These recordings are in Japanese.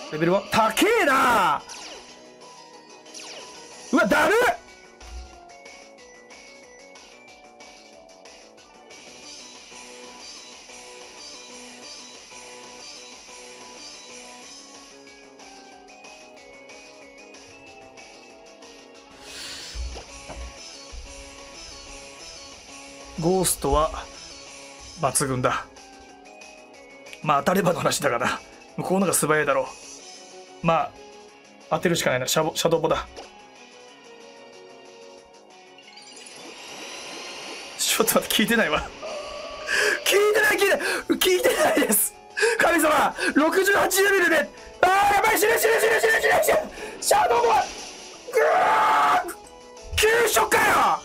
レベルは高えな。うわだるっ。ゴーストは抜群だ。まあ当たればの話だからな。向こうのが素早いだろう。まあ当てるしかないな。シャドウボだ。ちょっと待って、聞いてないわ。聞いてないです。神様68レベルで、あーやばい、死ぬ。シャドウボはぐー急所かよ。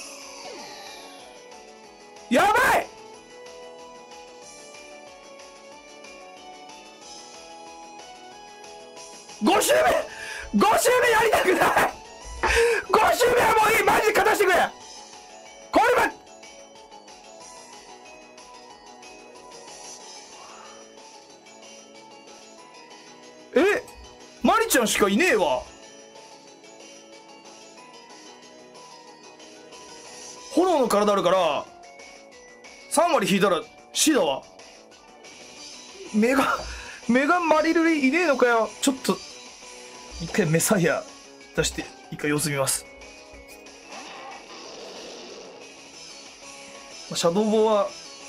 やばい。5周目やりたくない。5周目はもういい。マジで勝たしてくれ。これはマリちゃんしかいねえわ。炎の体あるから3割引いたら C だわ。メガマリルリいねえのかよ。ちょっと一回メサイア出して一回様子見ます。シャドウボは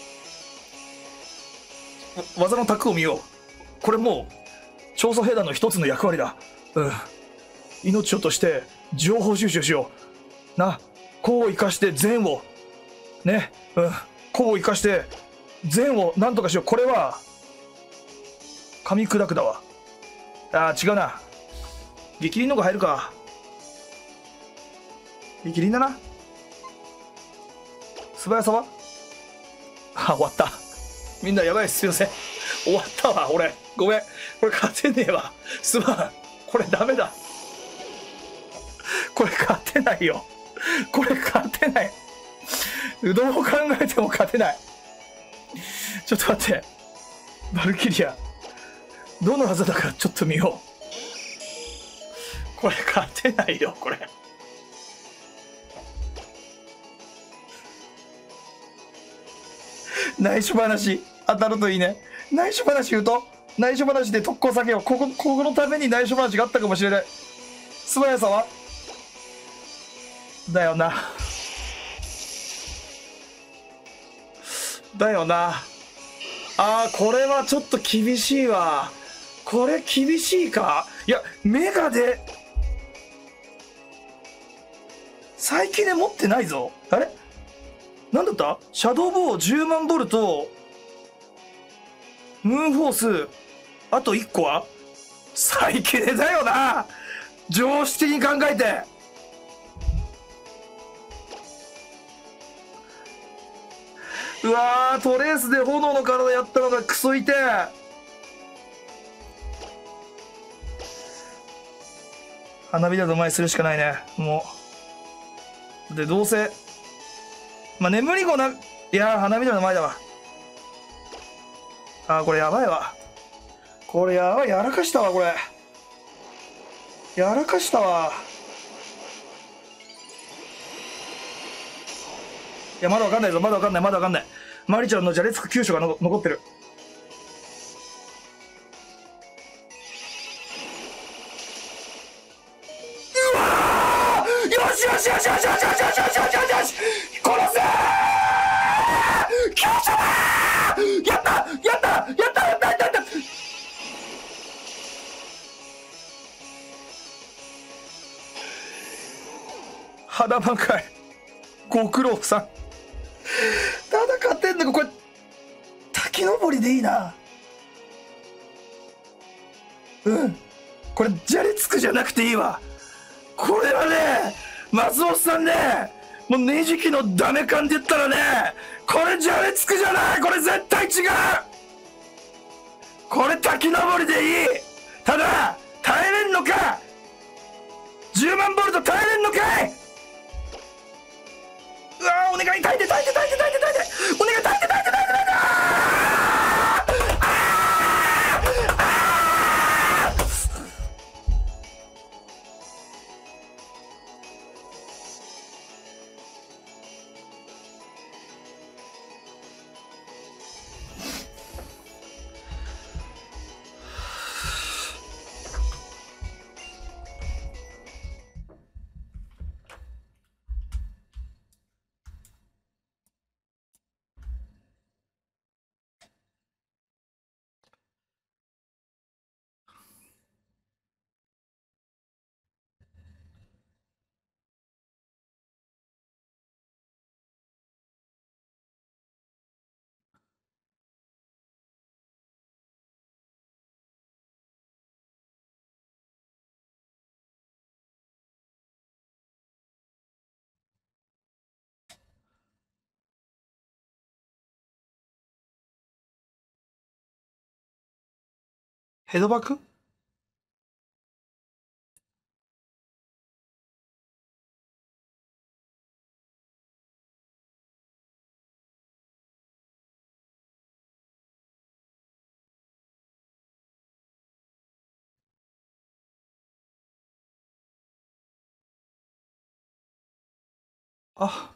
技の卓を見よう。これもう調査兵団の一つの役割だ。命をとして情報収集しような。こう生かして善をね。こう生かして善をなんとかしよう。これは噛み砕くだわ。違うな。激鱗のが入るか。激鱗だな。素早さは終わった。みんなやばいっす。すいません。終わったわ俺。ごめん。これ勝てねえわ。すまん。これダメだ。これ勝てないよ。これ勝てない。どう考えても勝てない。ちょっと待って。バルキリア。どの技だかちょっと見よう。これ勝てないよ、これ。内緒話当たるといいね。内緒話言うと、内緒話で特攻避けよう。ここのために内緒話があったかもしれない。素早さはだよな。だよな。これはちょっと厳しいわ。これ厳しいか。いや、メガで最近で持ってないぞ。あれなんだった？シャドウボー10万ボルト、ムーンフォース、あと1個は最近でだよな。常識的に考えて。うわー、トレースで炎の体やったのがクソいて。花火だと前するしかないね。もうでどうせ眠り子な。いやー、花火の前だわ。これやばいわ。これやばい。やらかしたわ。これやらかしたわ。いや、まだわかんないぞ。まだわかんない。マリちゃんのじゃれつく急所が残ってる。うわー、よし殺せー。急所だー。やった花満開ご苦労さん。ただ勝てんのか。これ滝登りでいいな。これじゃれつくじゃなくていいわ。これはね、松本さんね、もうネジキのダメ感で言ったらね、これじゃれつくじゃない。これ絶対違う。これ滝登りでいい。ただ耐えれんのか。10万ボルト耐えれんのかい。うわー、お願い、耐えて。お願い、耐えて。 ヘドバク？あ、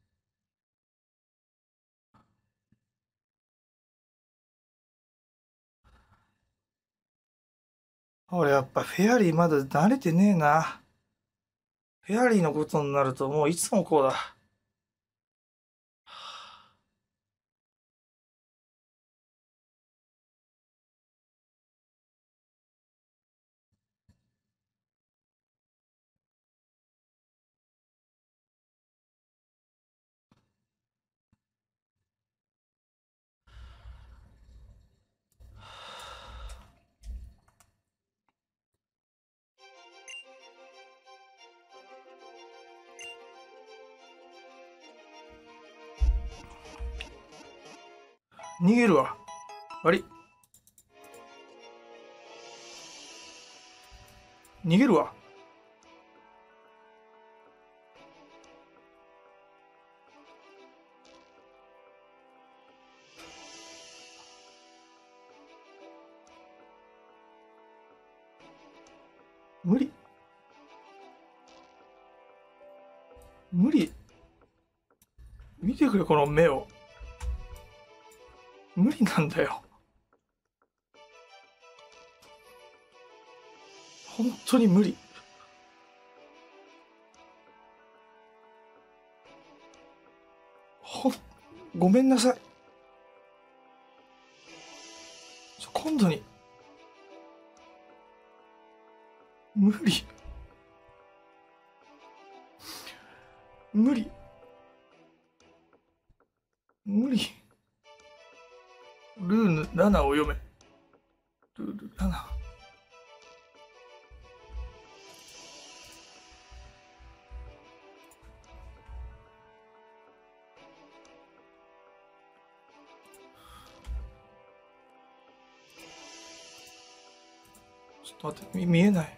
俺やっぱフェアリーまだ慣れてねえな。フェアリーのことになるともういつもこうだ。逃げるわ。あれ？逃げるわ。無理。無理。見てくれ、この目を。無理なんだよ。本当に無理。ごめんなさい。今度に。無理。無理。無理。ルーヌ7を読め。ルール7。ちょっと待って、見えない。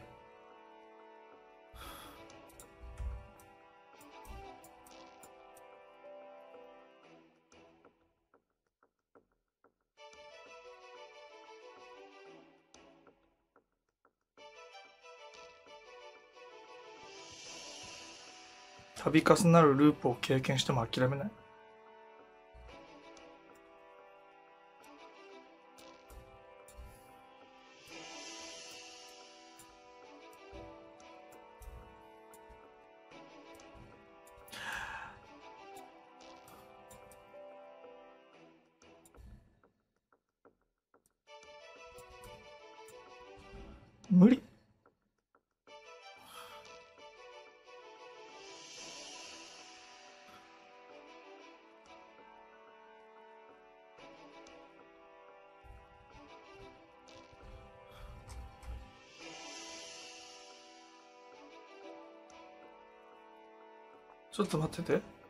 度重なるループを経験しても諦めない。無理。ちょっと待ってて。